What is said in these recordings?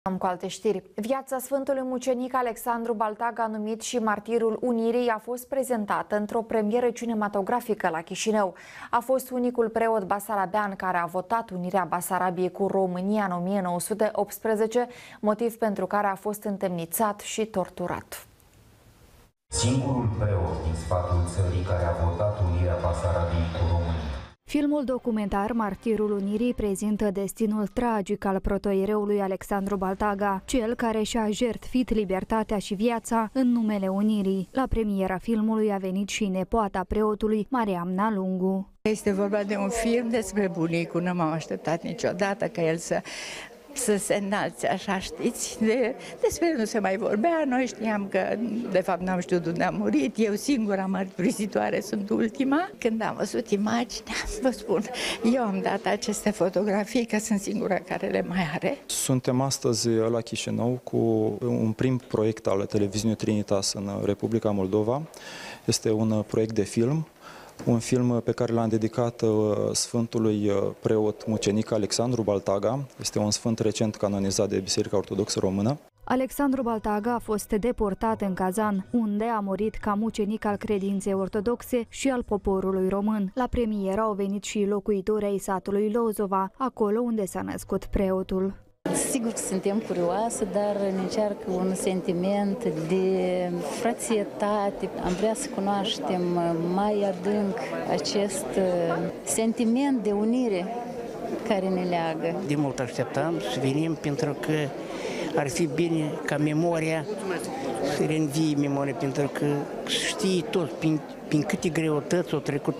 Cu alte știri. Viața Sfântului Mucenic Alexandru Baltaga, numit și Martirul Unirii, a fost prezentată într-o premieră cinematografică la Chișinău. A fost unicul preot basarabean care a votat unirea Basarabiei cu România în 1918, motiv pentru care a fost întemnițat și torturat. Singurul preot din sfatul țării care a votat unirea Basarabiei cu România. Filmul documentar Martirul Unirii prezintă destinul tragic al protoiereului Alexandru Baltaga, cel care și-a jertfit libertatea și viața în numele Unirii. La premiera filmului a venit și nepoata preotului, Mariamna Lungu. Este vorba de un film despre bunicul, nu m-am așteptat niciodată ca el să se înalțe așa, știți, despre el nu se mai vorbea, noi știam că, de fapt, n-am știut unde a murit, eu singura mărturisitoare sunt ultima. Când am văzut imaginea, vă spun, eu am dat aceste fotografii, că sunt singura care le mai are. Suntem astăzi la Chișinău cu un prim proiect al televiziunii Trinitas în Republica Moldova. Este un proiect de film. Un film pe care l-am dedicat Sfântului Preot Mucenic Alexandru Baltaga. Este un sfânt recent canonizat de Biserica Ortodoxă Română. Alexandru Baltaga a fost deportat în Kazan, unde a murit ca mucenic al credinței ortodoxe și al poporului român. La premieră au venit și locuitorii ai satului Lozova, acolo unde s-a născut preotul. Sigur că suntem curioase, dar ne încearcă un sentiment de frățietate. Am vrea să cunoaștem mai adânc acest sentiment de unire care ne leagă. De mult așteptam să venim pentru că ar fi bine ca memoria să reînvie memoria, pentru că știi tot prin câte greutăți a trecut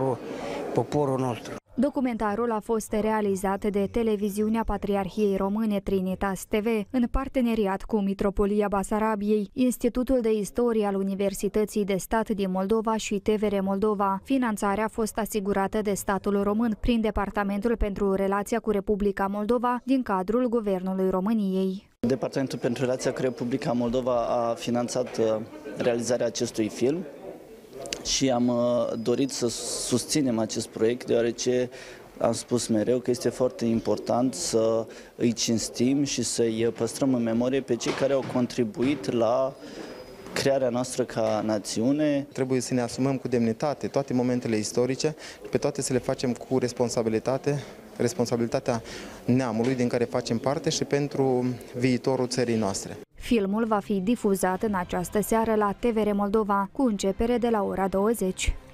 poporul nostru. Documentarul a fost realizat de televiziunea Patriarhiei Române Trinitas TV în parteneriat cu Mitropolia Basarabiei, Institutul de Istorie al Universității de Stat din Moldova și TVR Moldova. Finanțarea a fost asigurată de statul român prin Departamentul pentru Relația cu Republica Moldova din cadrul Guvernului României. Departamentul pentru Relația cu Republica Moldova a finanțat realizarea acestui film și am dorit să susținem acest proiect, deoarece am spus mereu că este foarte important să îi cinstim și să-i păstrăm în memorie pe cei care au contribuit la crearea noastră ca națiune. Trebuie să ne asumăm cu demnitate toate momentele istorice și pe toate să le facem cu responsabilitatea neamului din care facem parte și pentru viitorul țării noastre. Filmul va fi difuzat în această seară la TVR Moldova, cu începere de la ora 20.